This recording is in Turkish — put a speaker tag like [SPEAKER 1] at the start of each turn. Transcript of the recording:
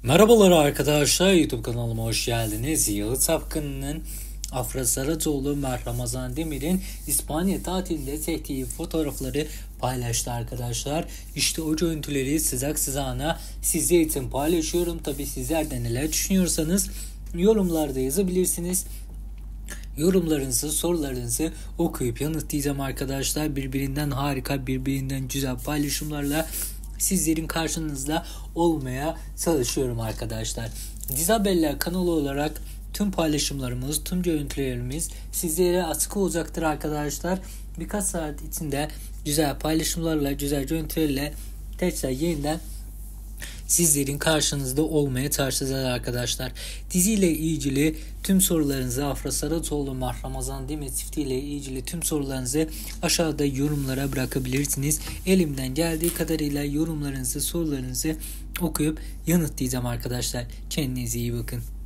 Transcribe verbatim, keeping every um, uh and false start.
[SPEAKER 1] Merhabalar arkadaşlar, YouTube kanalıma hoş geldiniz. Yalı Çapkın'ın Afra Saracoğlu, Ramazan Demir'in İspanya tatilinde çektiği fotoğrafları paylaştı arkadaşlar. İşte o görüntüleri sıcak sıcağına sizler için paylaşıyorum. Tabi sizler de neler düşünüyorsanız yorumlarda yazabilirsiniz. Yorumlarınızı, sorularınızı okuyup yanıtlayacağım arkadaşlar. Birbirinden harika, birbirinden güzel paylaşımlarla sizlerin karşınızda olmaya çalışıyorum arkadaşlar. Dizi Haberler kanalı olarak tüm paylaşımlarımız, tüm görüntülerimiz sizlere açık olacaktır arkadaşlar. Birkaç saat içinde güzel paylaşımlarla, güzel görüntülerle tekrar yeniden sizlerin karşınızda olmaya çalışacağız arkadaşlar. Diziyle ilgili tüm sorularınızı Afra Saracoğlu, Ramazan Demir çiftiyle ilgili tüm sorularınızı aşağıda yorumlara bırakabilirsiniz. Elimden geldiği kadarıyla yorumlarınızı, sorularınızı okuyup yanıtlayacağım arkadaşlar. Kendinize iyi bakın.